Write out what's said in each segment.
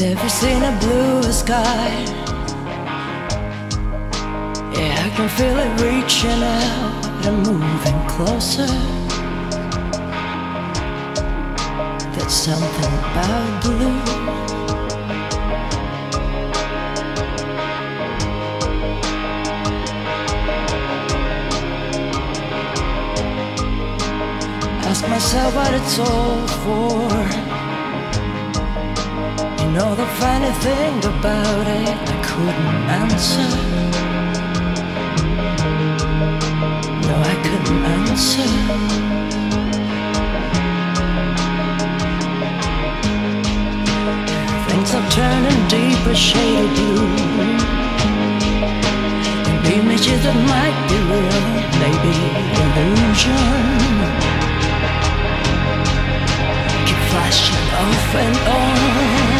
Never seen a bluer sky. Yeah, I can feel it reaching out and moving closer. There's something about blue. Ask myself what it's all for. You know the funny thing about it, I couldn't answer. No, I couldn't answer. Things are turning deeper shade of blue, and images that might be real, maybe illusion, keep flashing off and on.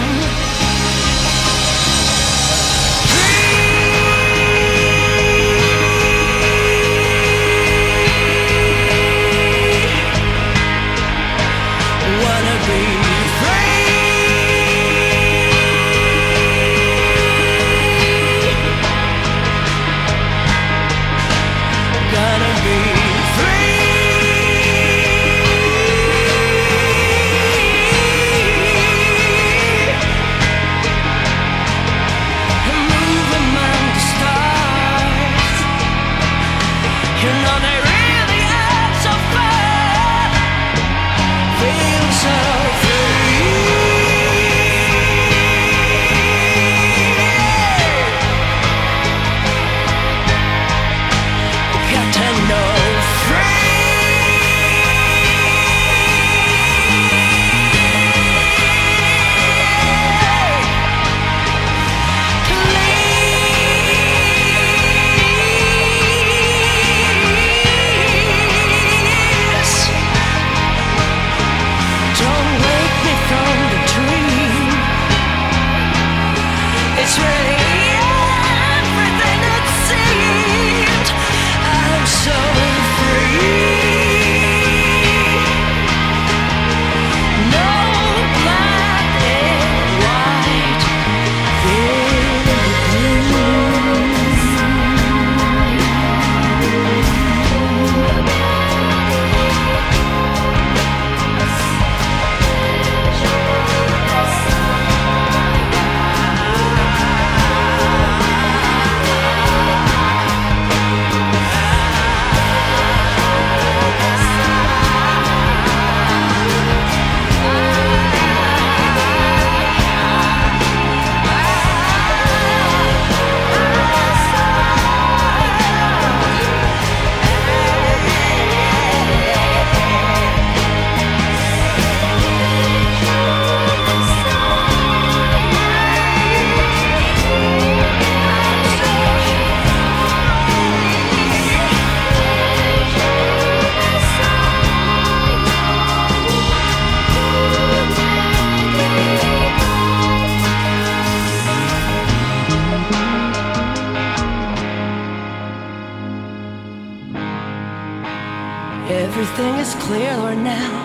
Everything is clearer now.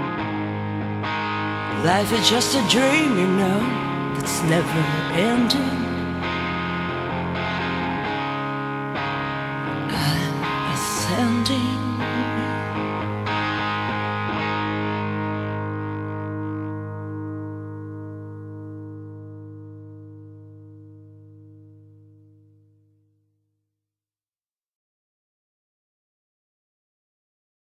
Life is just a dream, you know, that's never ending.